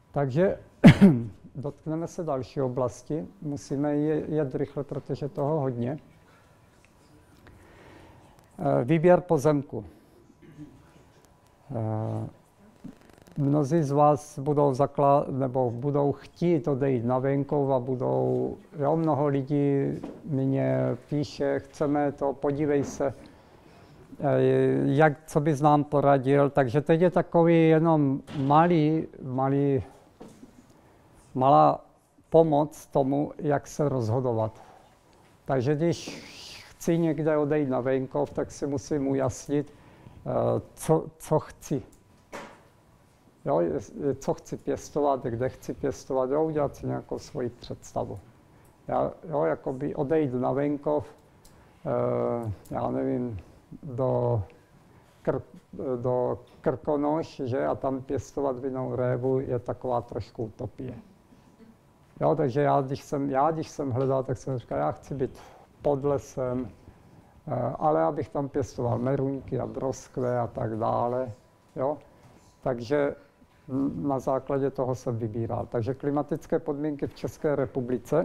Takže dotkneme se další oblasti. Musíme jet rychle, protože toho hodně. Výběr pozemku. Mnozí z vás budou chtít odejít na venkov a mnoho lidí mě píše, chceme to, podívej se, co bys nám poradil. Takže teď je takový jenom malá pomoc tomu, jak se rozhodovat. Takže když chci někde odejít na venkov, tak si musím ujasnit, co chci. Jo, co chci pěstovat, kde chci pěstovat, jo, udělat si nějakou svoji představu. Jakoby odejít na venkov, já nevím, do Krkonoš, že, a tam pěstovat vinnou révu je taková trošku utopie. Jo, takže když jsem hledal, tak jsem říkal, já chci být pod lesem, ale abych tam pěstoval meruňky a broskve a tak dále. Jo. Takže na základě toho jsem vybíral. Takže klimatické podmínky v České republice.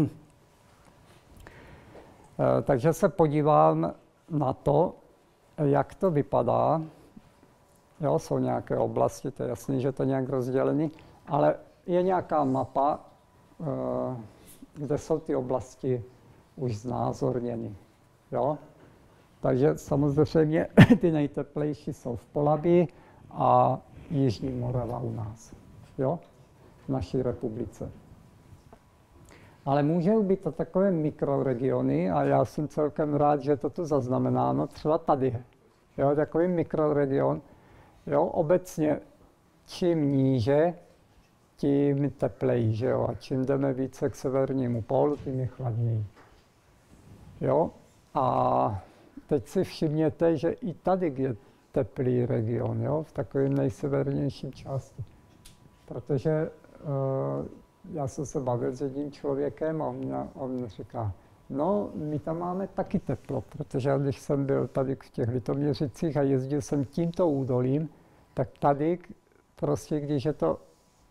Takže se podívám na to, jak to vypadá. Jo, jsou nějaké oblasti, to je jasný, že to je nějak rozdělené, ale je nějaká mapa, kde jsou ty oblasti už znázorněny. Jo? Takže samozřejmě ty nejteplejší jsou v Polabí a Jižní Morava u nás, jo? V naší republice. Ale můžou být to takové mikroregiony a já jsem celkem rád, že to tu zaznamenáno, třeba tady. Jo? Takový mikroregion. Jo? Obecně čím níže, tím tepleji, že jo? A čím jdeme více k severnímu pólu, tím je chladněji. Jo? A teď si všimněte, že i tady je teplý region, jo? V takovém nejsevernějším části. Protože já jsem se bavil s jedním člověkem a on mě říká, no, my tam máme taky teplo, protože když jsem byl tady v těch Litoměřicích a jezdil jsem tímto údolím, tak tady prostě, když je to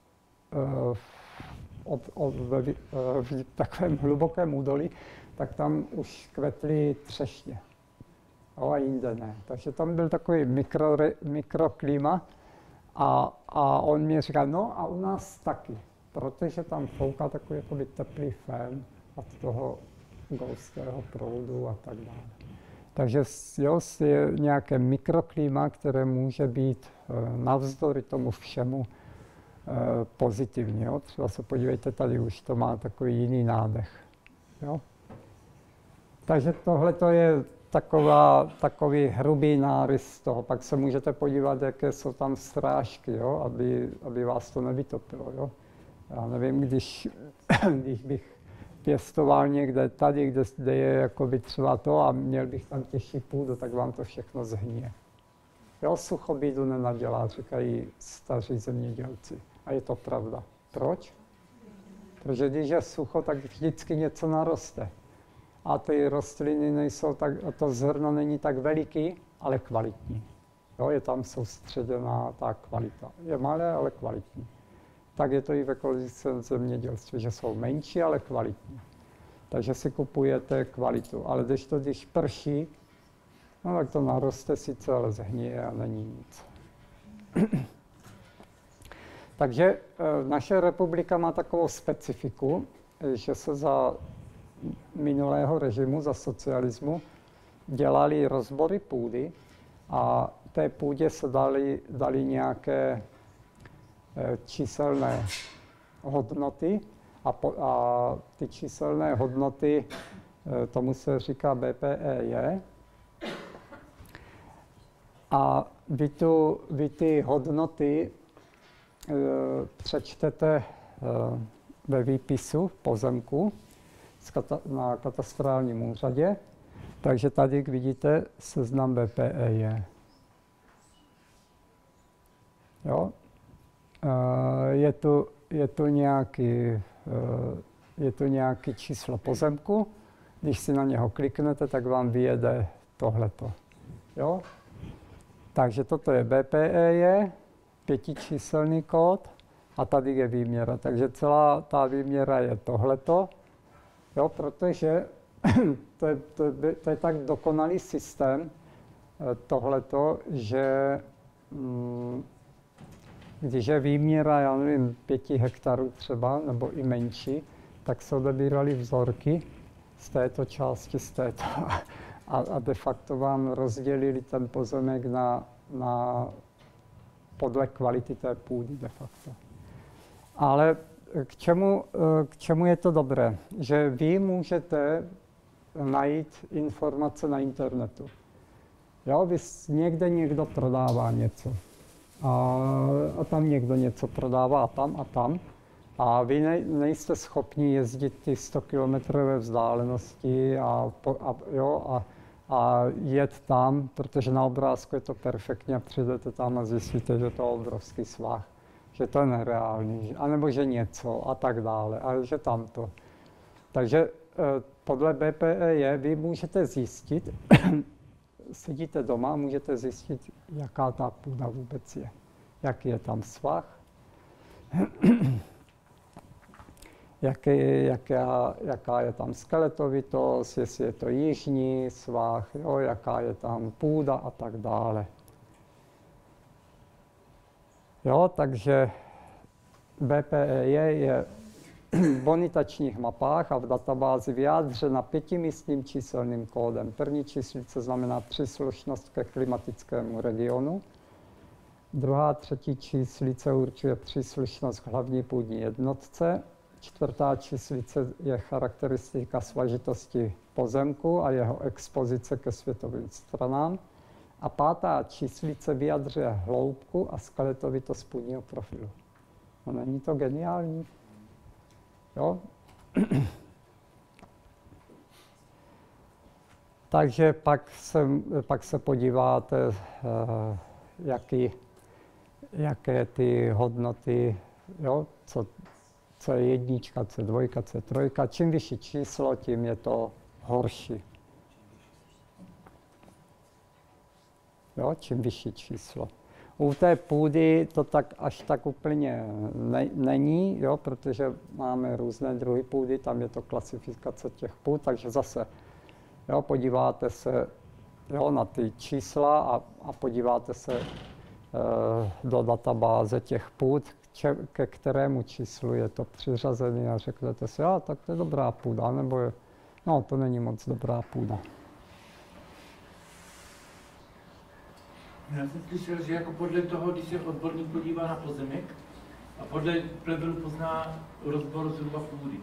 v takovém hlubokém údolí, tak tam už kvetly třešně. A jinde ne. Takže tam byl takový mikroklima a on mi říkal, no a u nás taky, protože tam fouká takový jakoby teplý fén od toho golfského proudu a tak dále. Takže jo, je nějaké mikroklima, které může být navzdory tomu všemu pozitivní. Jo? Třeba se podívejte, tady už to má takový jiný nádech. Jo? Takže tohle je takový hrubý narys toho. Pak se můžete podívat, jaké jsou tam srážky, jo? Aby vás to nevytopilo. Jo? Já nevím, když bych pěstoval někde tady, kde je jakoby třeba to a měl bych tam těžší půdu, tak vám to všechno zhníje. Jo, sucho bídu nenadělá, říkají staří zemědělci. A je to pravda. Proč? Protože když je sucho, tak vždycky něco naroste. A ty rostliny nejsou tak, to zrno není tak veliký, ale kvalitní. Jo, je tam soustředěná ta kvalita. Je malé, ale kvalitní. Tak je to i v ekologickém zemědělství, že jsou menší, ale kvalitní. Takže si kupujete kvalitu. Ale když prší, no tak to naroste sice, ale zhníje a není nic. Takže naše republika má takovou specifiku, že se za minulého režimu, za socialismu, dělali rozbory půdy a té půdě se dali nějaké číselné hodnoty a ty číselné hodnoty, tomu se říká BPEJ. A vy ty hodnoty přečtete ve výpisu pozemku na katastrálním úřadě. Takže tady vidíte seznam BPEJ. Jo? Je tu nějaký číslo pozemku. Když si na něho kliknete, tak vám vyjede tohleto. Jo? Takže toto je BPEJ, 5číselný kód. a tady je výměra. Takže celá ta výměra je tohleto, jo, protože to je tak dokonalý systém, tohleto, že když je výměra, já nevím, 5 hektarů třeba, nebo i menší, tak se odebíraly vzorky z této části, z této. A de facto vám rozdělili ten pozemek na podle kvality té půdy de facto. Ale k čemu je to dobré? Že vy můžete najít informace na internetu. Jo, někde někdo prodává něco. A tam někdo něco prodává a tam. A vy nejste schopni jezdit ty 100 kilometrové vzdálenosti a jet tam, protože na obrázku je to perfektně a přijdete tam a zjistíte, že to je obrovský svah, že to je nereálný, anebo že něco a tak dále, ale že tamto. Takže podle BPEJ vy můžete zjistit, sedíte doma a můžete zjistit, jaká ta půda vůbec je. Jaký je tam svah, jaká je tam skeletovitost, jestli je to jižní svah, jo, jaká je tam půda a tak dále. Jo, takže BPEJ je v bonitačních mapách a v databázi vyjádřena 5místným číselným kódem. První číslice znamená příslušnost ke klimatickému regionu. Druhá, třetí číslice určuje příslušnost k hlavní půdní jednotce. Čtvrtá číslice je charakteristika svažitosti pozemku a jeho expozice ke světovým stranám. A pátá číslice vyjadřuje hloubku a skeletovitost půdního profilu. No, není to geniální? Jo? Takže pak se podíváte, jaké ty hodnoty, jo? Co je jednička, co je dvojka, co je trojka. Čím vyšší číslo, tím je to horší. Jo? Čím vyšší číslo. U té půdy to tak až tak úplně není, jo? Protože máme různé druhy půdy, tam je to klasifikace těch půd, takže zase jo, podíváte se jo, na ty čísla a podíváte se do databáze těch půd, ke kterému číslu je to přiřazené a řeknete si, tak to je dobrá půda, nebo no, to není moc dobrá půda. Já jsem slyšel, že jako podle toho, když se odborník podívá na pozemek, a podle plevelu pozná rozbor zhruba půdy.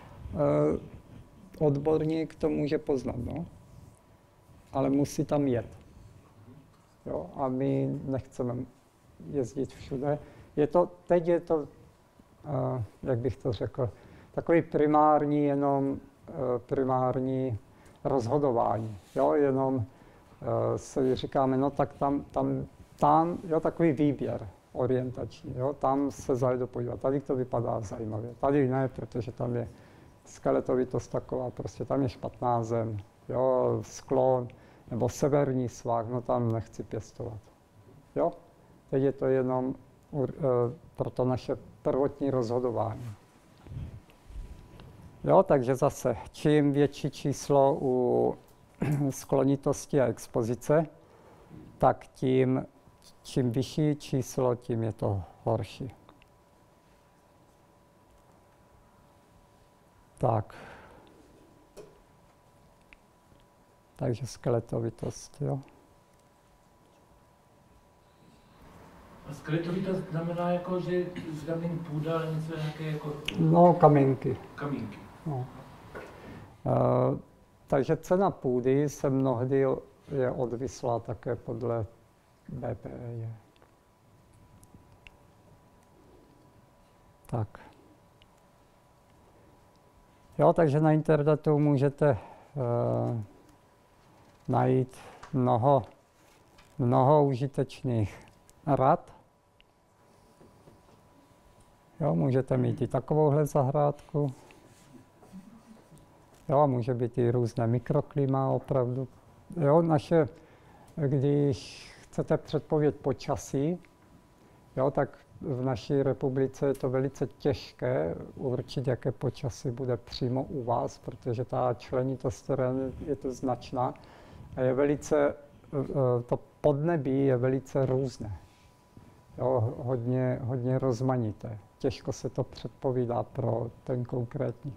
Odborník to může poznat, no, ale musí tam jet. Jo, a my nechceme jezdit všude. Teď je to, jak bych to řekl, takový primární rozhodování. Jo, jenom si říkáme, no tak tam, jo, takový výběr orientační, jo, tam se zajdu podívat, tady to vypadá zajímavě, tady ne, protože tam je skeletovitost taková, prostě tam je špatná zem, jo, sklon, nebo severní svah, no tam nechci pěstovat, jo. Teď je to jenom pro to naše prvotní rozhodování. Jo, takže zase, čím větší číslo u sklonitosti a expozice, tak čím vyšší číslo, tím je to horší. Tak. Takže skeletovitost, jo. A skeletovitost znamená jako, že tam není půda, ale něco nějaké jako... No, kamínky. Kamínky. No. Takže cena půdy se mnohdy je odvislá také podle BPEJ. Tak. Jo, takže na internetu můžete najít mnoho užitečných rad. Jo, můžete mít i takovouhle zahrádku. Jo, může být i různé mikroklima opravdu. Jo, když chcete předpovědět počasí, jo, tak v naší republice je to velice těžké určit, jaké počasí bude přímo u vás, protože ta členitost terénu je to značná a je velice, to podnebí je velice různé. Jo, hodně rozmanité. Těžko se to předpovídá pro ten konkrétní.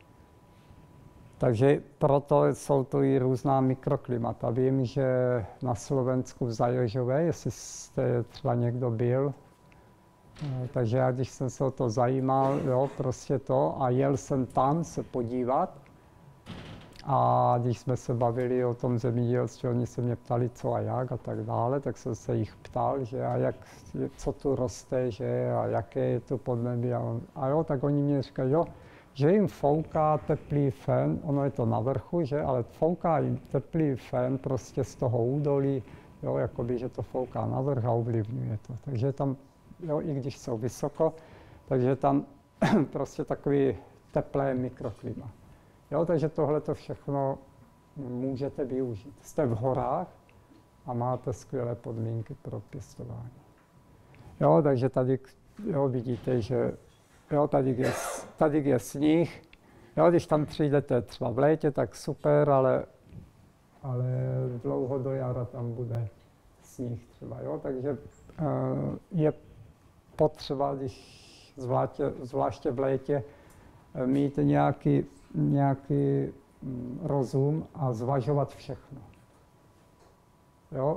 Takže proto jsou to i různá mikroklimata. Vím, že na Slovensku v Zaježové, jestli jste třeba někdo byl, takže já, když jsem se o to zajímal, jo, prostě to, a jel jsem tam se podívat, a když jsme se bavili o tom zemědělství, oni se mě ptali, co a jak a tak dále, tak jsem se jich ptal, že a jak, co tu roste, že a jaké je to podnebí. A jo, tak oni mě říkají, jo, že jim fouká teplý fén, ono je to na vrchu, že, ale fouká jim teplý fén prostě z toho údolí, jo, jakoby, že to fouká na vrch a ovlivňuje to. Takže tam, jo, i když jsou vysoko, takže tam prostě takový teplé mikroklima. Jo, takže tohle to všechno můžete využít. Jste v horách a máte skvělé podmínky pro pěstování. Jo, takže tady jo, vidíte, že jo, tady je sníh. Jo, když tam přijdete třeba v létě, tak super, ale dlouho do jara tam bude sníh třeba. Jo, takže je potřeba, když zvláště v létě, mít nějaký rozum a zvažovat všechno. Jo?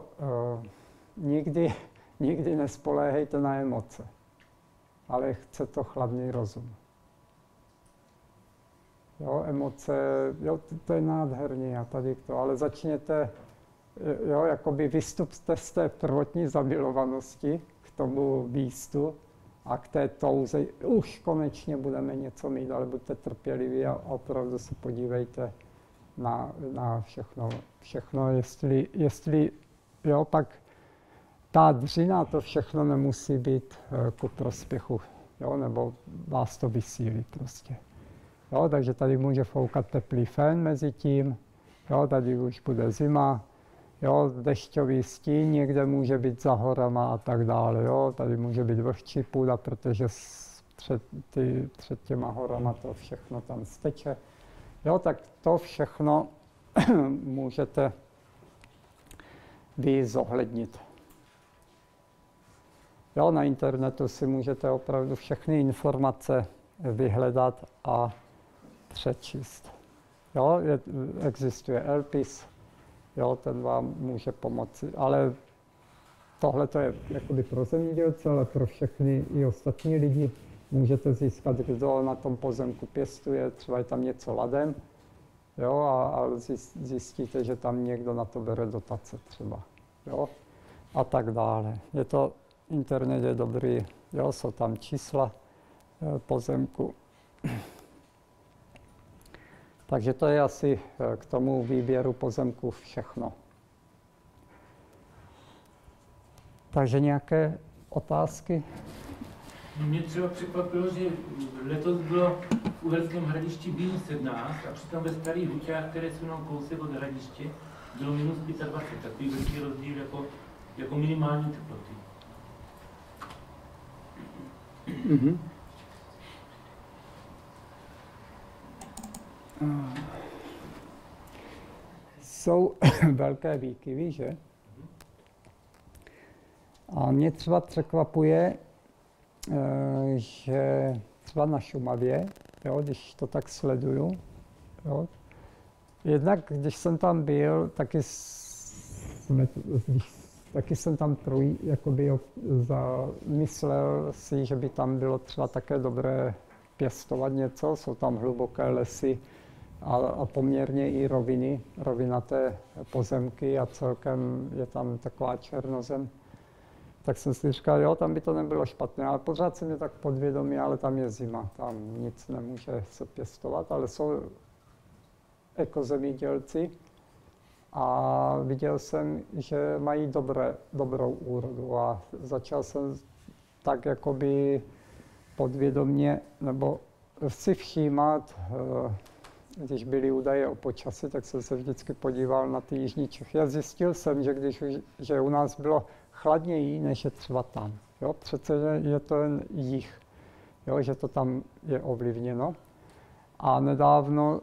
Nikdy nespoléhejte na emoce, ale chce to chladný rozum. Jo, emoce, jo, to je nádherný a tady to, ale začněte, jo, jakoby vystupte z té prvotní zamilovanosti k tomu výstu, a k té touze, už konečně budeme něco mít, ale buďte trpěliví a opravdu se podívejte na všechno, jestli jo, pak ta dřina, to všechno nemusí být ku prospěchu, jo, nebo vás to vysílí prostě. Jo, takže tady může foukat teplý fén mezi tím, jo, tady už bude zima, jo, dešťový stín někde může být za horama a tak dále. Jo. Tady může být vlhčí půda, protože před těma horama to všechno tam steče. Jo, tak to všechno můžete vy zohlednit. Jo, na internetu si můžete opravdu všechny informace vyhledat a přečíst. Jo, existuje Elpis, jo, ten vám může pomoci, ale tohle to je jakoby pro zemědělce, ale pro všechny i ostatní lidi můžete získat, kdo na tom pozemku pěstuje, třeba je tam něco ladem, jo, a zjistíte, že tam někdo na to bere dotace třeba, jo, a tak dále. Je to, internet je dobrý, jo, jsou tam čísla pozemku. Takže to je asi k tomu výběru pozemku všechno. Takže nějaké otázky? Mě třeba překvapilo, že letos bylo v Uherském Hradišti -17 a přitom ve Starých Huťách, které jsou nám kousek od Hradiště, bylo -25. Takový velký rozdíl jako minimální teploty. Mm-hmm. Jsou velké výkyvy, že? A mě třeba překvapuje, že třeba na Šumavě, jo, když to tak sleduju, jo, jednak když jsem tam byl, taky jsem tam myslel si, že by tam bylo třeba také dobré pěstovat něco, jsou tam hluboké lesy a poměrně i rovinaté pozemky a celkem je tam taková černozem. Tak jsem si říkal, jo, tam by to nebylo špatné, ale pořád se mě tak podvědomí, ale tam je zima, tam nic nemůže se pěstovat, ale jsou ekozemědělci a viděl jsem, že mají dobrou úrodu a začal jsem tak jakoby podvědomě, nebo si všímat, když byly údaje o počasí, tak jsem se vždycky podíval na ty jižní Čechy a zjistil jsem, že u nás bylo chladněji, než je třeba tam. Jo, přece je to jen jih, jo, že to tam je ovlivněno. A nedávno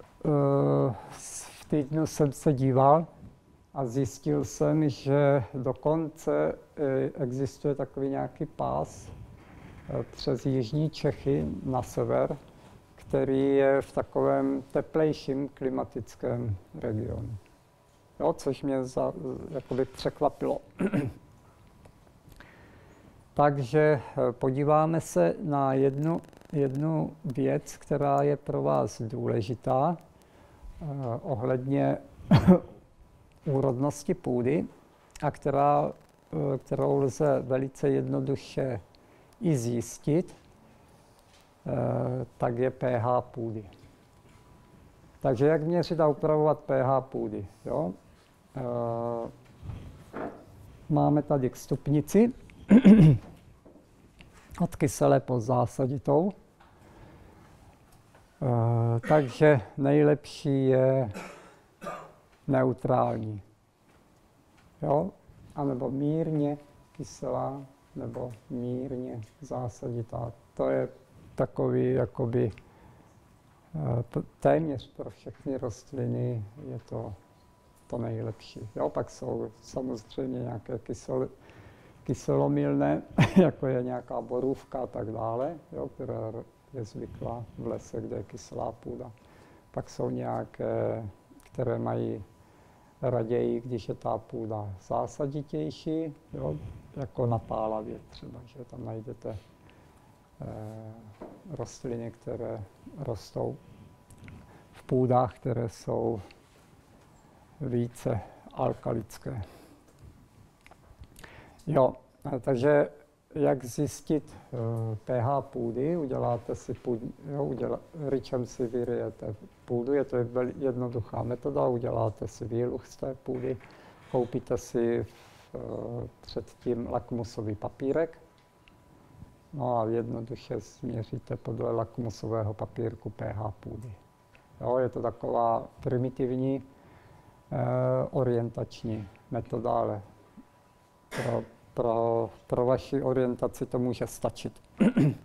v týdnu jsem se díval a zjistil jsem, že dokonce existuje takový nějaký pás přes jižní Čechy na sever, který je v takovém teplejším klimatickém regionu. Jo, což mě jakoby překvapilo. Takže podíváme se na jednu věc, která je pro vás důležitá ohledně úrodnosti půdy a kterou lze velice jednoduše i zjistit, tak je pH půdy. Takže jak měřit a upravovat pH půdy? Jo? Máme tady k stupnici od kyselé po zásaditou. Takže nejlepší je neutrální. Jo? A nebo mírně kyselá, nebo mírně zásaditá. To je takový, jakoby, téměř pro všechny rostliny je to nejlepší. Jo? Pak jsou samozřejmě nějaké kyselomilné, jako je nějaká borůvka a tak dále, jo? Která je zvyklá v lese, kde je kyselá půda. Pak jsou nějaké, které mají raději, když je ta půda zásaditější, jo? Jako na Pálavě třeba, že tam najdete rostliny, které rostou v půdách, které jsou více alkalické. Jo, takže jak zjistit pH půdy? Uděláte si ryčem si vyryjete půdu, je to jednoduchá metoda, uděláte si výluh z té půdy, koupíte si předtím lakmusový papírek, no a jednoduše změříte podle lakmusového papírku pH půdy. Jo, je to taková primitivní orientační metoda, ale pro vaši orientaci to může stačit. Normálně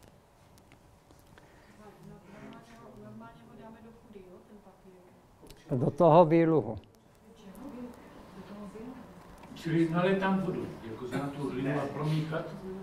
ho dáme do půdy, jo, ten papír? Do toho výluhu. Čili nalit tam vodu, jako na tu hlinu a promíchat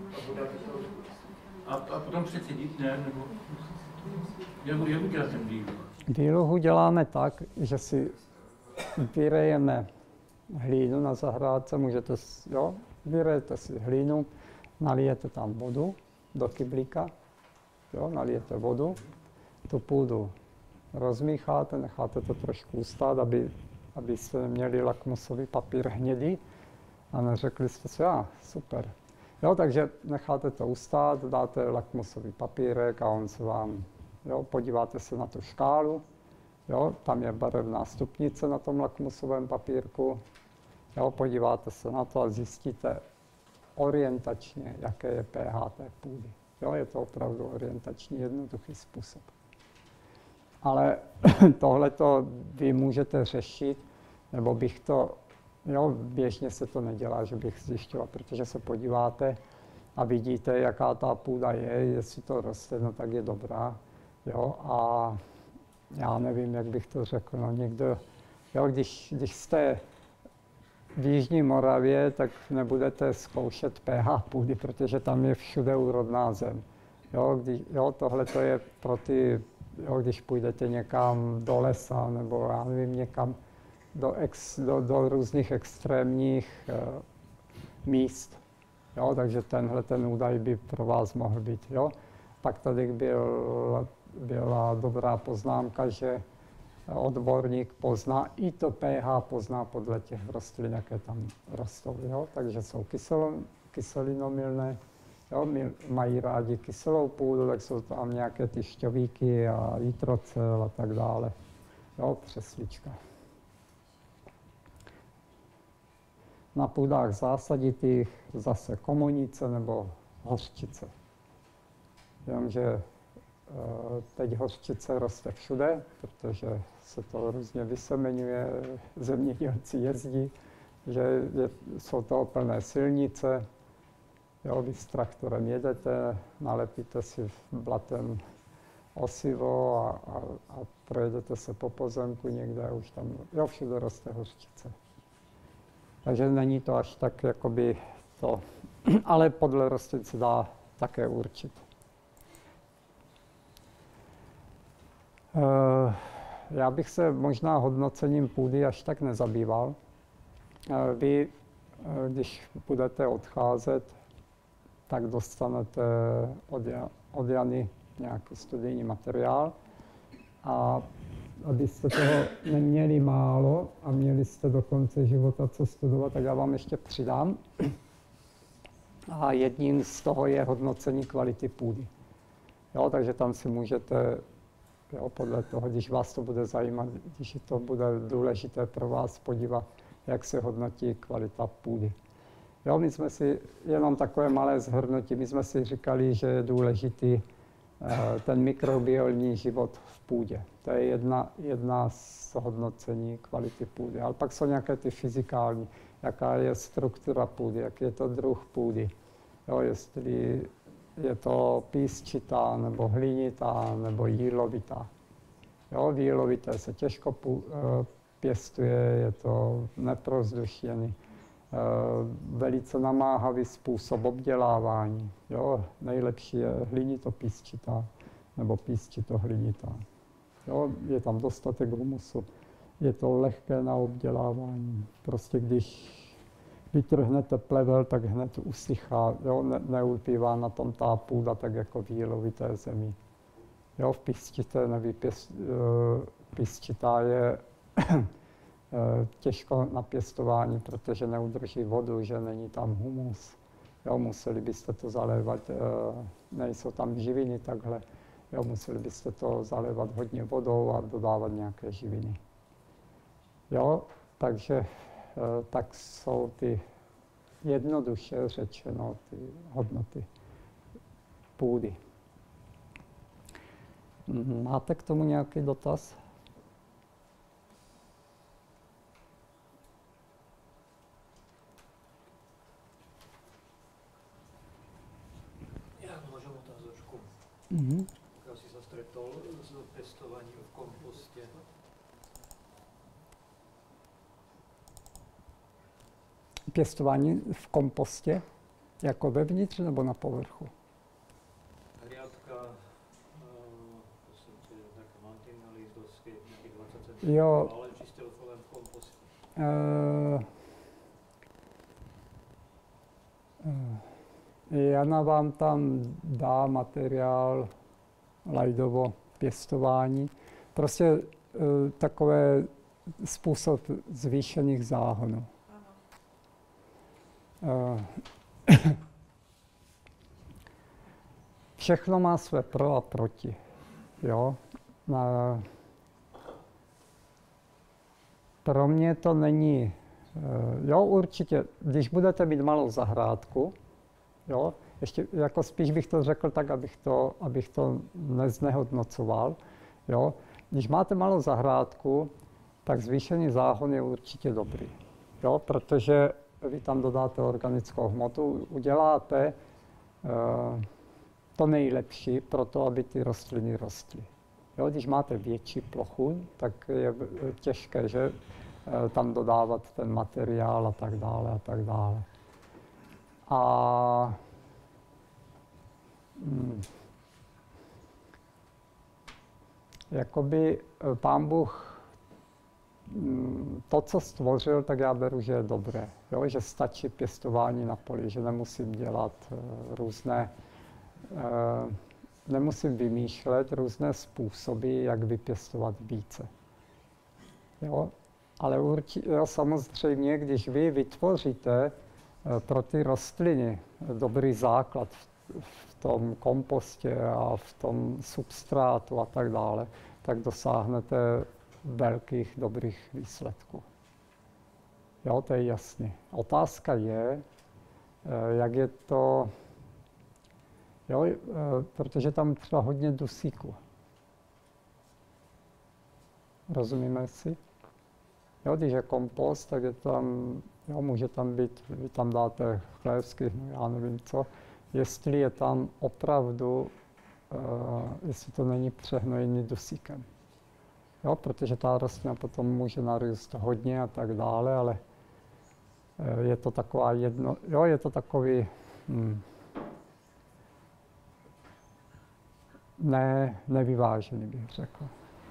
a potom přecedit, ne? Nebo jak udělat ten výluh? Výluhu děláme tak, že si vyrejeme hlínu na zahrádce, vyrejete si hlínu, nalijete tam vodu do kyblíka, jo, nalijete vodu, tu půdu rozmícháte, necháte to trošku ustát, abyste měli lakmusový papír hnědý a neřekli jste si, super. Jo, takže necháte to ustát, dáte lakmusový papírek a on se vám, podíváte se na tu škálu, jo, tam je barevná stupnice na tom lakmusovém papírku, jo, podíváte se na to a zjistíte orientačně, jaké je pH té půdy. Jo, je to opravdu orientační, jednoduchý způsob. Ale tohleto vy můžete řešit, nebo bych to, běžně se to nedělá, že bych zjišťoval, protože se podíváte a vidíte, jaká ta půda je, jestli to roste, no tak je dobrá. Jo, a já nevím, jak bych to řekl, někdo, když jste v Jižní Moravě, tak nebudete zkoušet pH půdy, protože tam je všude úrodná zem. Tohle to je pro ty, když půjdete někam do lesa, nebo já nevím, někam do různých extrémních míst. Takže ten údaj by pro vás mohl být. Pak tady byla dobrá poznámka, že odborník pozná, i to pH pozná podle těch rostlin, jaké tam rostou. Takže jsou kyselinomilné, mají rádi kyselou půdu, tak jsou tam nějaké ty šťovíky a jitrocel a tak dále. Přeslička. Na půdách zásaditých zase komonice nebo hořčice. Jenomže teď hořčice roste všude, protože se to různě vysemenuje, zemědělci jezdí, že jsou toho plné silnice, Jo, vy s traktorem jedete, nalepíte si blatem osivo a projedete se po pozemku někde a už tam, jo, všude roste hořčice. Takže není to až tak, jakoby to, ale podle rostlin se dá také určit. Já bych se možná hodnocením půdy až tak nezabýval. Vy, když budete odcházet, tak dostanete od Jany nějaký studijní materiál. A abyste toho neměli málo a měli jste do konce života co studovat, tak já vám ještě přidám. A jedním z toho je hodnocení kvality půdy. Jo, takže tam si můžete, jo, podle toho, když vás to bude zajímat, když to bude důležité pro vás, podívat, jak se hodnotí kvalita půdy. Jo, my jsme si, jenom takové malé shrnutí, my jsme si říkali, že je důležitý ten mikrobiální život v půdě. To je jedna z hodnocení kvality půdy. Ale pak jsou nějaké ty fyzikální, jaká je struktura půdy, jaký je to druh půdy. Jo, jestli je to písčitá, nebo hlinitá, nebo jílovitá. Jo, jílovité se těžko pěstuje, je to neprozdušněný. Velice namáhavý způsob obdělávání. Jo, nejlepší je hlinito-písčitá nebo písčito-hlinitá. Jo, je tam dostatek humusu, je to lehké na obdělávání. Prostě když vytrhnete plevel, tak hned usychá, jo, neulpívá na tom ta půda tak jako v jílovité zemi. Jo, v písčité písčitá je těžko na pěstování, protože neudrží vodu, že není tam humus. Jo, museli byste to zalévat, nejsou tam živiny takhle. Jo, museli byste to zalévat hodně vodou a dodávat nějaké živiny. Jo, takže tak jsou ty jednoduše řečeno ty hodnoty půdy. Máte k tomu nějaký dotaz? Já si se stretol s pěstováním v kompostě. Pěstování v kompostě? Jako vevnitř nebo na povrchu? Hriadka, také mantinely z dosky, nějakých 20 cm, Jo. ale čistil kolem v kompostě. Jana vám tam dá materiál lajdovo pěstování. Prostě takové způsob zvýšených záhonů. Všechno má své pro a proti. Jo? Pro mě to není... Jo, určitě, když budete mít malou zahrádku, jo, ještě jako spíš bych to řekl tak, abych to neznehodnocoval. Jo. Když máte malou zahrádku, tak zvýšený záhon je určitě dobrý. Jo, protože vy tam dodáte organickou hmotu, uděláte to nejlepší pro to, aby ty rostliny rostly. Jo, když máte větší plochu, tak je těžké, že tam dodávat ten materiál a tak dále a tak dále. A jakoby Pán Bůh to, co stvořil, tak já beru, že je dobré. Jo? Že stačí pěstování na poli, že nemusím dělat nemusím vymýšlet různé způsoby, jak vypěstovat více. Jo? Ale samozřejmě, když vy vytvoříte pro ty rostliny dobrý základ v tom kompostě a v tom substrátu a tak dále, tak dosáhnete velkých dobrých výsledků. Jo, to je jasné. Otázka je, jak je to, jo, protože tam třeba hodně dusíku. Rozumíme si? Jo, když je kompost, tak je tam Jo, může tam být, vy tam dáte chlévský, no já nevím co, jestli je tam opravdu, jestli to není přehnojený dusíkem. Jo, protože ta rostlina potom může narůst hodně a tak dále, ale je to taková je to takový nevyvážený, bych řekl.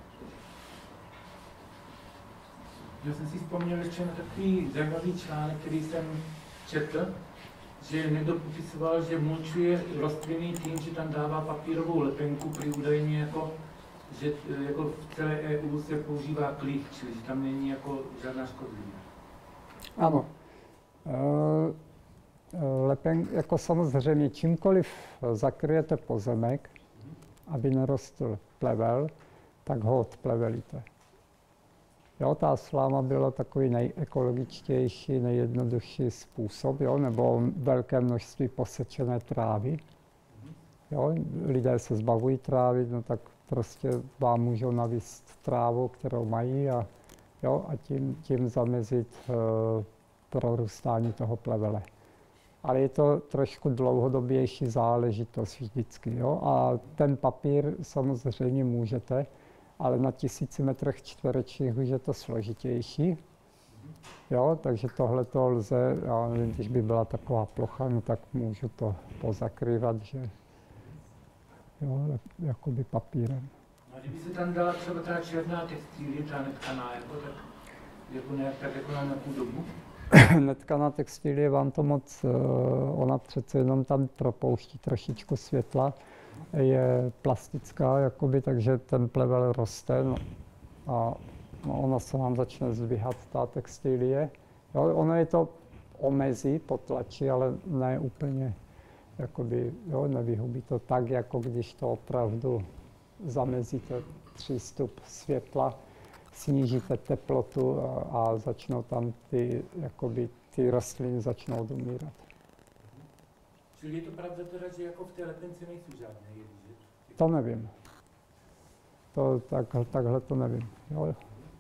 Já jsem si vzpomněl ještě na takový zajímavý článek, který jsem četl, že někdo popisoval, že mulčuje rostliny tím, že tam dává papírovou lepenku, prý údajně že jako v celé EU se používá klid, čili že tam není jako žádná škodlivá. Ano. Jako samozřejmě čímkoliv zakryjete pozemek, aby nerostl plevel, tak ho odplevelíte. Jo, ta sláma byla takový nejekologičtější, nejjednodušší způsob, jo, nebo velké množství posečené trávy. Jo, lidé se zbavují trávy, no tak prostě vám můžou navíst trávu, kterou mají a tím zamezit prorůstání toho plevele. Ale je to trošku dlouhodobější záležitost vždycky. Jo? A ten papír samozřejmě můžete, ale na 1000 metrech čtverečních už je to složitější. Jo? Takže tohle to lze, já nevím, když by byla taková plocha, no tak můžu to pozakrývat, že jo, jakoby papírem. No, kdyby se tam dala třeba ta černá textilie, ta netkaná, tak jako na nějakou dobu? Netkaná textilie vám to moc, ona přece jenom tam propouští trošičku světla, je plastická, jakoby, takže ten plevel roste a ona se vám začne zdvihat, ta textilie. Jo, ono je to omezí, potlačí, ale ne úplně, jakoby, jo, nevyhubí to tak, jako když to opravdu zamezíte přístup světla, snížíte teplotu a začnou tam ty rostliny začnou umírat. Čili je to pravda teda, že jako v té lepence nejsou žádné jedy, že? To nevím. Takhle to nevím. Jo.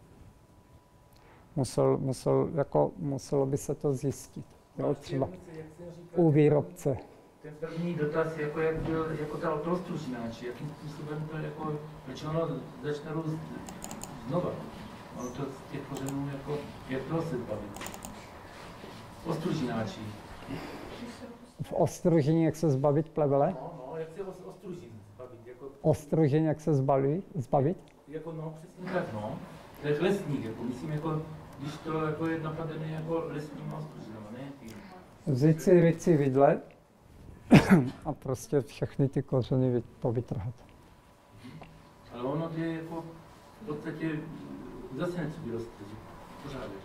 Muselo by se to zjistit. Jo, třeba u výrobce. Ten první dotaz, jak byl, jako ta ostružináč, jakým způsobem to jako, proč ono začne růst znova. Ono to z těch kořenů jako, jak toho se zbavit? Ostružináči. V ostružině, jak se zbavit plevele? No, jak se ostružin zbavit? Jako, ostružin, jak se zbavit? Jako no, přesně tak, no. To je lesník, jako myslím, jako, když to jako je napadené jako lesním ostružinom, ne? Vzít si rycí vidle a prostě všechny ty kořeny povytrhat. Ale ono je jako v podstatě zase něco vyroste, že pořádek.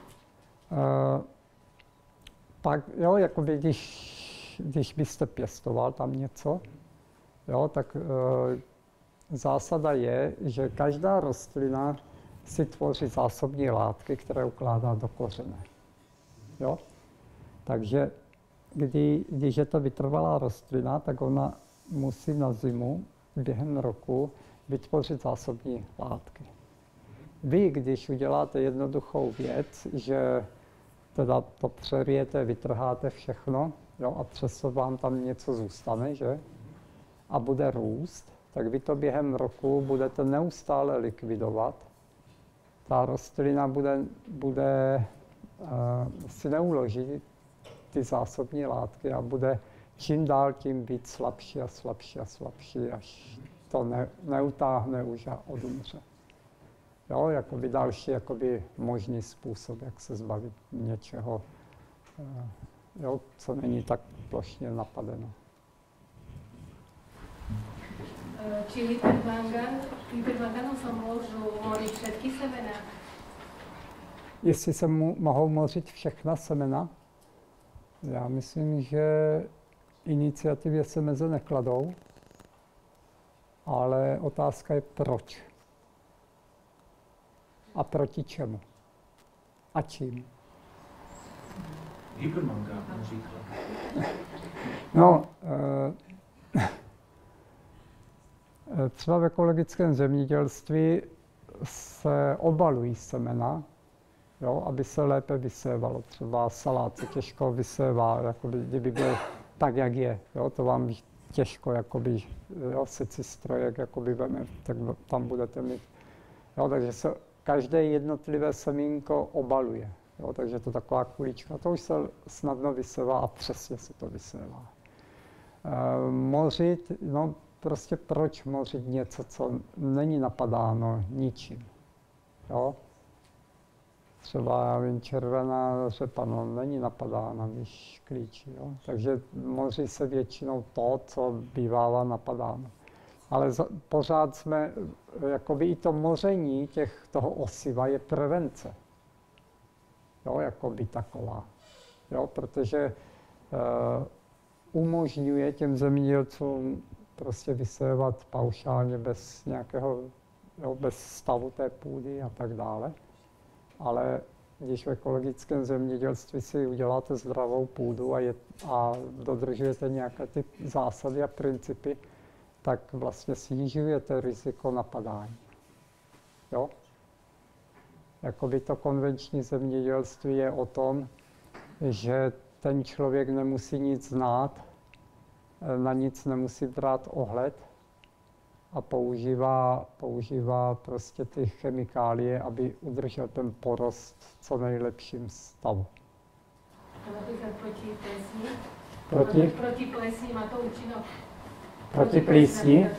Pak, jo, jakoby když byste pěstoval tam něco, jo, tak zásada je, že každá rostlina si tvoří zásobní látky, které ukládá do kořene. Jo? Takže když je to vytrvalá rostlina, tak ona musí na zimu během roku vytvořit zásobní látky. Vy, když uděláte jednoduchou věc, že teda to přerijete, vytrháte všechno, jo, a přesto vám tam něco zůstane, že? A bude růst, tak vy to během roku budete neustále likvidovat. Ta rostlina si neuloží ty zásobní látky a bude čím dál tím víc slabší a slabší a slabší, až to neutáhne už a odumře. Jo, jakoby další možný způsob, jak se zbavit něčeho, jo, co není tak plošně napadeno. Či hypermanganom sa môžu moriť všetky semená? Jestli se mohou mořit všechna semena? Já myslím, že iniciativě se meze nekladou, ale otázka je proč. A proti čemu? A čím? Hypermangán, říkal. No, třeba v ekologickém zemědělství se obalují semena jo, aby se lépe vysévalo. Třeba salát se těžko vysévá, jakoby, kdyby byl tak, jak je. Jo, to vám těžko, jakoby, jo, secistrojek, jakoby veme, tak tam budete mít. Jo, takže se každé jednotlivé semínko obaluje. Jo, takže to taková kulička. To už se snadno vysévá a přesně se to vysévá. Mořit, no prostě proč mořit něco, co není napadáno ničím. Jo? Třeba, já vím, červená řepa, no, není napadána, víš, klíči, jo? Takže moří se většinou to, co bývává napadáno. Ale pořád jsme, jakoby i to moření toho osiva je prevence. Jo, jakoby taková. Jo, protože umožňuje těm zemědělcům prostě vysévat paušálně bez nějakého, jo, bez stavu té půdy a tak dále. Ale když v ekologickém zemědělství si uděláte zdravou půdu a dodržujete nějaké ty zásady a principy, tak vlastně snižujete riziko napadání. Jo? Jakoby to konvenční zemědělství je o tom, že ten člověk nemusí nic znát, na nic nemusí brát ohled a používá prostě ty chemikálie, aby udržel ten porost v co nejlepším stavu. A například proti plesni? Proti plesni má to účinok? Proti plísni?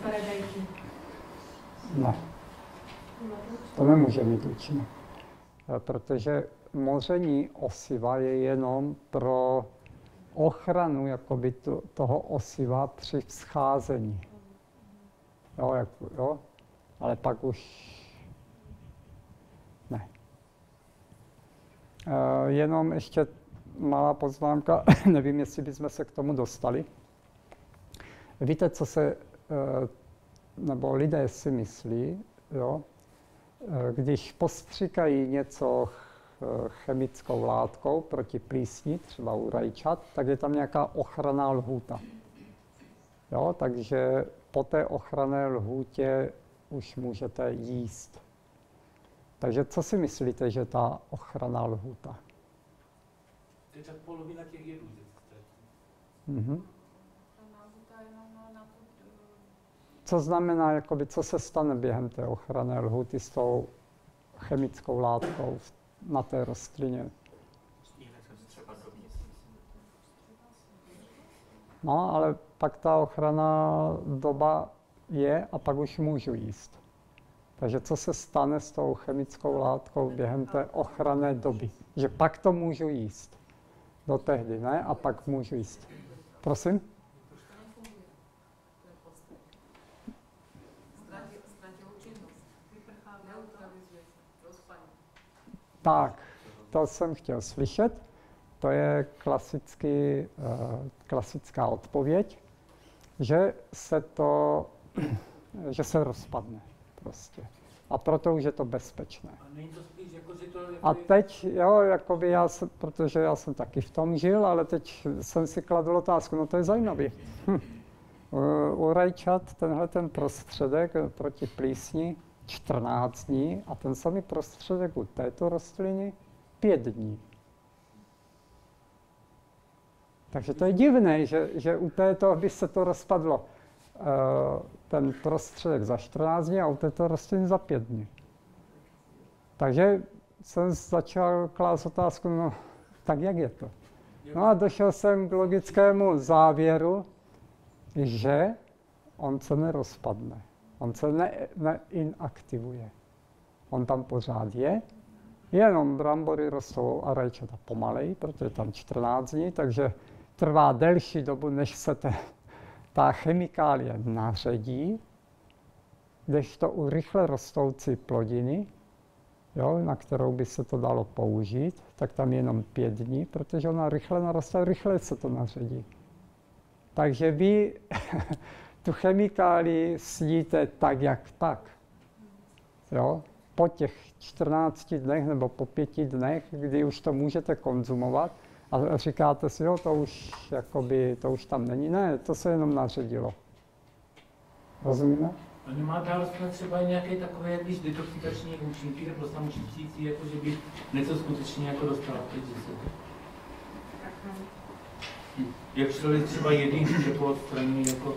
Ne. To nemůže mít účinek. Protože moření osiva je jenom pro ochranu jakoby toho osiva při vzcházení. Jo? Ale pak už ne. Jenom ještě malá poznámka, nevím, jestli bychom se k tomu dostali. Víte, co se, nebo lidé si myslí, jo? Když postříkají něco chemickou látkou proti plísni, třeba u rajčat, tak je tam nějaká ochranná lhůta. Jo? Takže po té ochranné lhůtě už můžete jíst. Takže co si myslíte, že ta ochranná lhůta? To je tak polovina těch jedů. Co znamená, jakoby, co se stane během té ochranné lhůty s tou chemickou látkou na té rostlině? No, ale pak ta ochranná doba je a pak už můžu jíst. Takže co se stane s tou chemickou látkou během té ochranné doby? Že pak to můžu jíst. Do tehdy, ne? A pak můžu jíst. Prosím? Tak, to jsem chtěl slyšet. To je klasická odpověď, že se rozpadne prostě. A proto už je to bezpečné. A není to spíš jako, že to... A teď, jo, jakoby protože já jsem taky v tom žil, ale teď jsem si kladl otázku, no to je zajímavý. U rajčat ten prostředek proti plísni 14 dní a ten samý prostředek u této rostliny 5 dní. Takže to je divné, že u této by se to rozpadlo ten prostředek za 14 dní a u této rostliny za 5 dní. Takže jsem začal klást otázku, no tak jak je to? No a došel jsem k logickému závěru, že on se nerozpadne. On se neinaktivuje. On tam pořád je, jenom brambory rostou a rajčata pomaleji, protože je tam 14 dní, takže trvá delší dobu, než se ta chemikálie naředí, kdežto u rychle rostoucí plodiny, jo, na kterou by se to dalo použít, tak tam jenom 5 dní, protože ona rychle naroste, rychle se to naředí. Takže vy tu chemikálii sníte tak, jak tak. Jo? Po těch 14 dnech nebo po 5 dnech, kdy už to můžete konzumovat a říkáte si, jo, to už tam není. Ne, to se jenom naředilo. Rozumíme? A nemá ta rostlina třeba nějaké takové, jak když detoxikační účinky, nebo samočistící, jako že by něco skutečně jako dostala teď, že se... Jak člověk třeba jedný jako odstraní, jako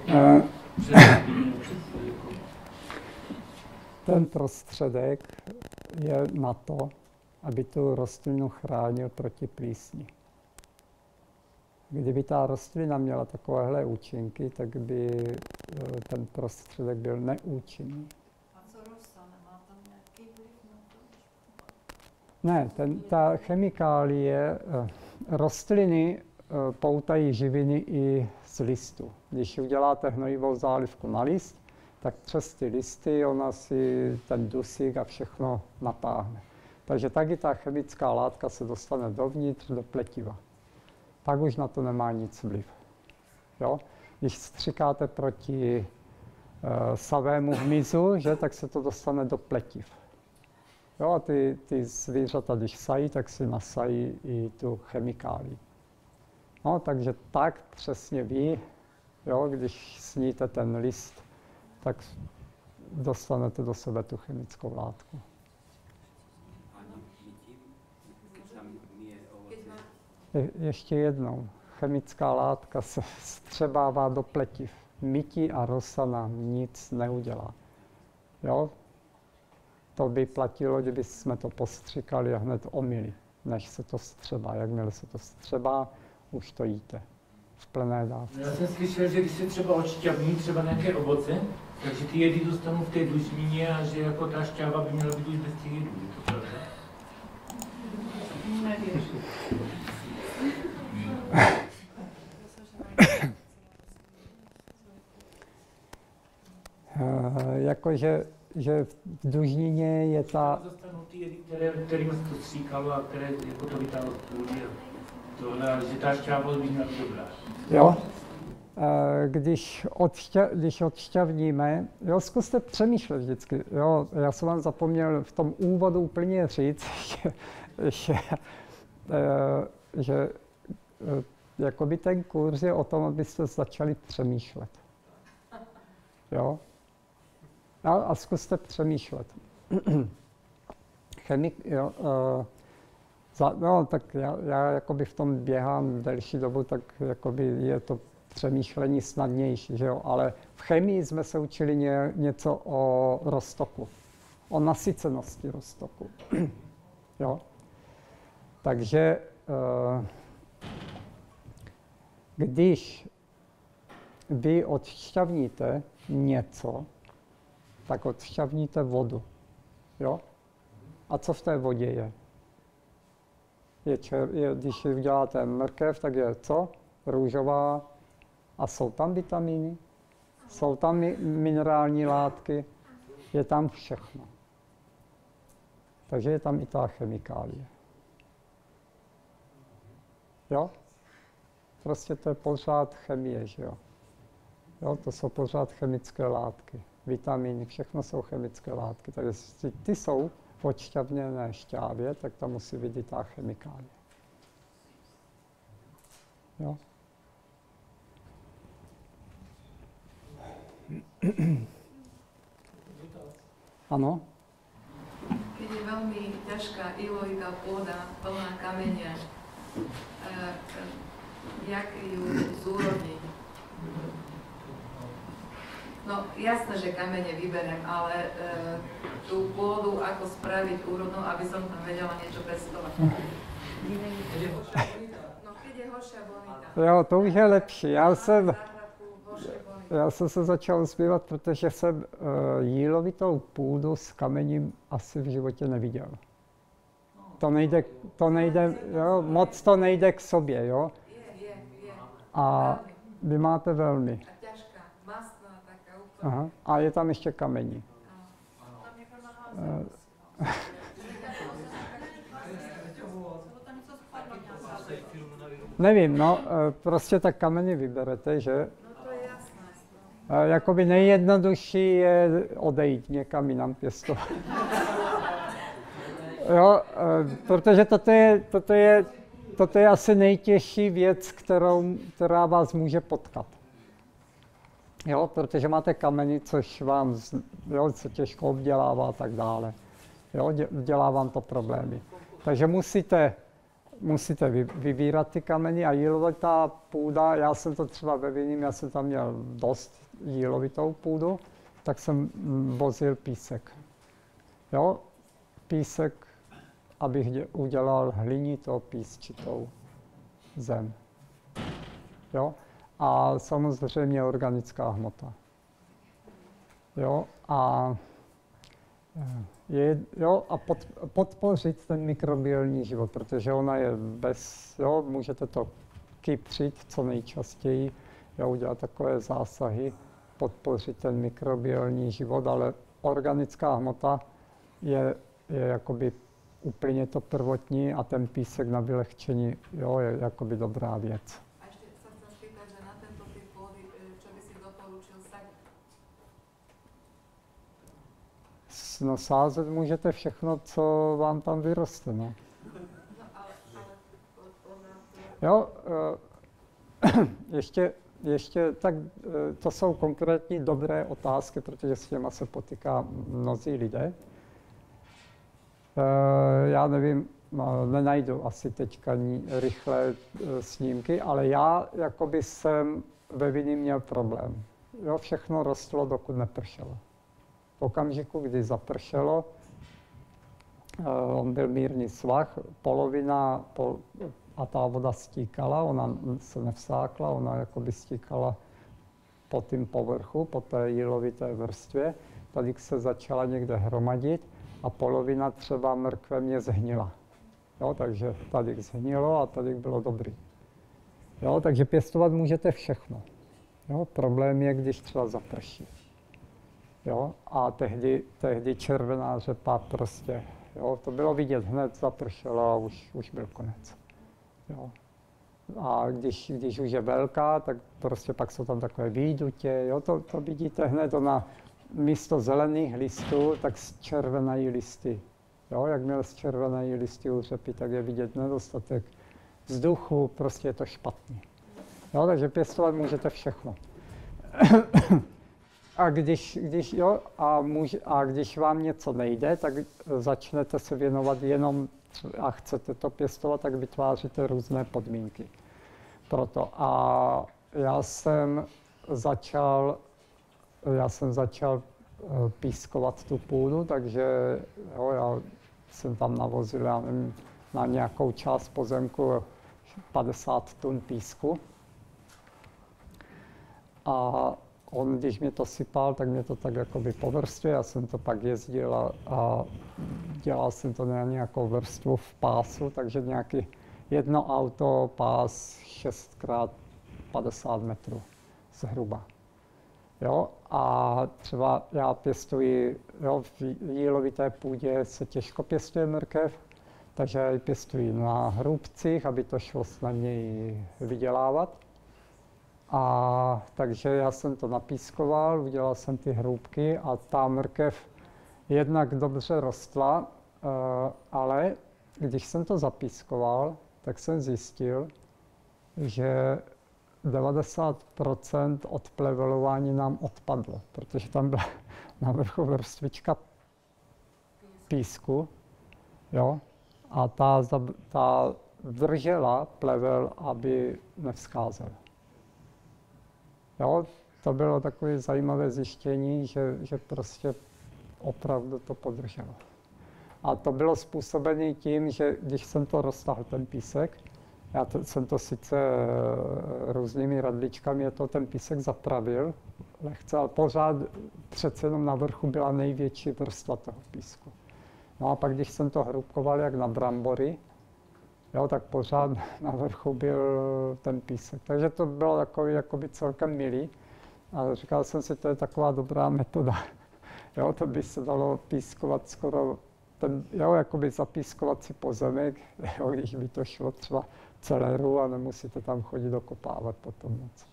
Ten prostředek je na to, aby tu rostlinu chránil proti plísni. Kdyby ta rostlina měla takovéhle účinky, tak by ten prostředek byl neúčinný. A co rosa? Nemá tam nějaký vliv na to? Ne, ta chemikálie, rostliny poutají živiny i z listu. Když uděláte hnojivou zálivku na list, tak přes ty listy ona si ten dusík a všechno natáhne. Takže taky ta chemická látka se dostane dovnitř, do pletiva. Pak už na to nemá nic vliv. Jo? Když střikáte proti savému hmyzu, že, tak se to dostane do pletiv. Jo, a ty zvířata, když sají, tak si nasají i tu chemikálii. No, takže tak přesně ví, jo, když sníte ten list, tak dostanete do sebe tu chemickou látku. Ještě jednou, chemická látka se vstřebává do pletiv. Mytí a rosa nám nic neudělá. Jo? To by platilo, kdyby jsme to postřikali a hned omyli, než se to vstřebá. Jakmile se to vstřebá, už to jíte v plné dávce. Já jsem slyšel, že když se třeba odšťavní třeba nějaké ovoce, takže ty jedy dostanou v té dužnině a že jako ta šťáva by měla být už bez těch jedů. Je to pravda? Nevěřím. Jakože že v dužnině je ta... Dostanou ty jedy, kterými se to stříkalo a které jako to vytáhlo z půdy. Že ta šťáva by měla být dobrá. Jo? Když odšťavníme, jo, zkuste přemýšlet vždycky. Jo, já jsem vám zapomněl v tom úvodu úplně říct, že jakoby ten kurz je o tom, abyste začali přemýšlet. Jo? A zkuste přemýšlet. No, tak já jakoby v tom běhám delší dobu, tak jakoby je to přemýšlení snadnější, že jo? Ale v chemii jsme se učili něco o roztoku, o nasycenosti roztoku. Jo? Takže když vy odšťavníte něco, tak odšťavníte vodu. Jo? A co v té vodě je? Když uděláte mrkev, tak je co? Růžová. A jsou tam vitamíny? Jsou tam minerální látky? Je tam všechno. Takže je tam i ta chemikálie. Jo? Prostě to je pořád chemie, že jo? Jo, to jsou pořád chemické látky. Vitamíny, všechno jsou chemické látky. Takže jestli ty jsou v odšťavněné šťávě, tak tam musí vidět ta chemikálie. Jo? Ano? Keď je veľmi ťažká ilovitá pôda, plná kamenia, jak ju zúrodniť? No jasné, že kamene vyberiem, ale tú pôdu ako spraviť úrodnou, aby som tam vedela niečo pestovať. No keď je horšia bonita. Jo, to už je lepší. Já jsem se začal zpívat, protože jsem jílovitou půdu s kamením asi v životě neviděl. To nejde, jo, moc to nejde k sobě, jo? Je. A vy máte velmi. A ťažká, mastná, taká úplne. Aha. A je tam ještě kamení. Tam někdo naházel. Tam něco spadlo nějaká. Nevím, no, prostě tak kameny vyberete, že? No to je jasné. Jakoby nejjednodušší je odejít někam jinam pěstovat. Jo, protože toto je asi nejtěžší věc, která vás může potkat. Jo, protože máte kameny, což vám se těžko obdělává a tak dále. Jo, dělá vám to problémy. Takže musíte vybírat ty kameny a jílovitá půda, já jsem to třeba ve Viním, já jsem tam měl dost jílovitou půdu, tak jsem vozil písek. Jo, písek, abych udělal hlinitou písčitou zem. Jo, a samozřejmě organická hmota. Jo, a podpořit ten mikrobiální život, protože ona je můžete to kypřit co nejčastěji, udělat takové zásahy, podpořit ten mikrobiální život, ale organická hmota je jakoby úplně to prvotní a ten písek na vylehčení je jakoby dobrá věc. A ještě se chcem spýtať, že na tento typ pôdy, čo by si doporučil sadiť? No sázet můžete všechno, co vám tam vyroste, no. No ale ještě tak to jsou konkrétní dobré otázky, protože s těma se potýká mnozí lidé. Já nevím, nenajdu asi teďka rychlé snímky, ale já jakoby jsem ve Viní měl problém. Jo, všechno rostlo, dokud nepršelo. V okamžiku, kdy zapršelo, on byl mírný svah, polovina a ta voda stíkala, ona se nevsákla, ona jakoby stíkala po tím povrchu, po té jílovité vrstvě. Tady se začala někde hromadit a polovina třeba mrkve mě zhnila. Jo, takže tady zhnilo a tady bylo dobrý. Jo, takže pěstovat můžete všechno. Jo, problém je, když třeba zaprší. Jo, a tehdy červená řepa prostě, jo, to bylo vidět, hned zapršelo a už byl konec. Jo. A když už je velká, tak prostě pak jsou tam takové výdutě, jo, to vidíte hned, ona místo zelených listů, tak zčervenají listy. Jo, jakmile zčervenají listy u řepy, tak je vidět nedostatek vzduchu, prostě je to špatný. Jo, takže pěstovat můžete všechno. A když vám něco nejde, tak začnete se věnovat jenom a chcete to pěstovat, tak vytváříte různé podmínky. Proto. A já jsem začal pískovat tu půdu, takže já jsem tam navozil, já nevím, na nějakou část pozemku 50 tun písku. A on, když mě to sypal, tak mě to tak jakoby po vrstvě, já jsem to pak jezdil a dělal jsem to na nějakou vrstvu v pásu, takže nějaký jedno auto, pás 6x50 metrů zhruba. Jo? A třeba já pěstuji, v jílovité půdě se těžko pěstuje mrkev, takže já ji pěstuji na hrůbcích, aby to šlo snadněji vydělávat. A takže já jsem to napískoval, udělal jsem ty hrůbky a ta mrkev jednak dobře rostla, ale když jsem to zapískoval, tak jsem zjistil, že 90% odplevelování nám odpadlo, protože tam byla na vrchu vrstvička písku, jo, a ta držela plevel, aby nevzcházel. Jo, to bylo takové zajímavé zjištění, že prostě opravdu to podrželo. A to bylo způsobené tím, že když jsem to roztahl, ten písek, jsem to sice různými radličkami, ten písek zapravil lehce, ale pořád přece jenom na vrchu byla největší vrstva toho písku. No a pak, když jsem to hrubkoval jak na brambory, jo, tak pořád na vrchu byl ten písek. Takže to bylo takový jakoby celkem milý. A říkal jsem si, to je taková dobrá metoda. Jo, to by se dalo pískovat skoro, jakoby zapískovat si pozemek, jo, když by to šlo třeba celeru a nemusíte tam chodit dokopávat potom moc.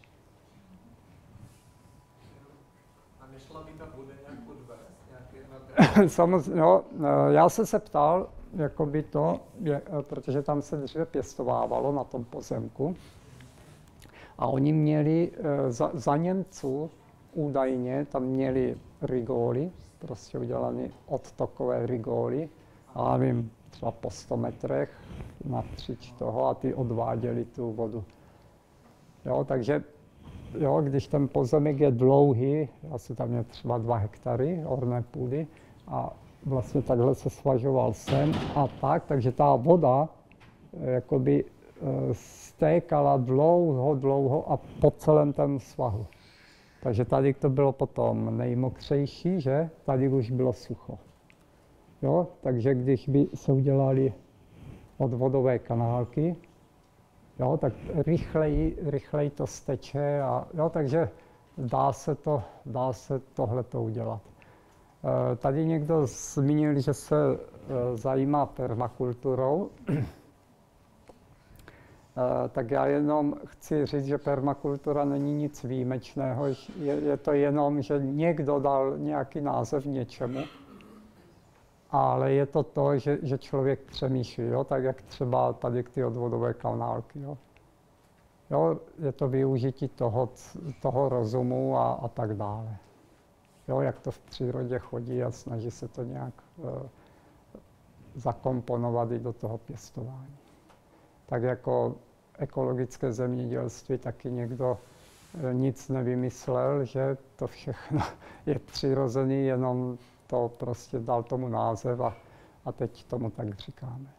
A nešla by ta bude nějak podvést? Samozřejmě, jo, já jsem se ptal, jakoby protože tam se dříve pěstovávalo na tom pozemku a oni měli za Němců údajně tam měli rigoly, prostě udělané odtokové rigoly, a nevím, třeba po 100 metrech napříč toho a ty odváděli tu vodu. Jo, takže jo, když ten pozemek je dlouhý, asi tam je třeba 2 hektary orné půdy a vlastně takhle se svažoval sem a tak, takže ta voda jakoby stékala dlouho a po celém tom svahu. Takže tady to bylo potom nejmokřejší, že? Tady už bylo sucho. Jo? Takže když by se udělali odvodové kanálky, jo, tak rychleji to steče a jo, takže dá se tohleto udělat. Tady někdo zmínil, že se zajímá permakulturou. Tak já jenom chci říct, že permakultura není nic výjimečného, je to jenom, že někdo dal nějaký název něčemu, ale je to to, že člověk přemýšlí, jo? Tak jak třeba tady ty odvodové kanálky. Jo? Jo, je to využití toho rozumu a tak dále. Jo, jak to v přírodě chodí a snaží se to nějak zakomponovat i do toho pěstování. Tak jako ekologické zemědělství taky někdo nic nevymyslel, že to všechno je přirozený, jenom to prostě dal tomu název a teď tomu tak říkáme.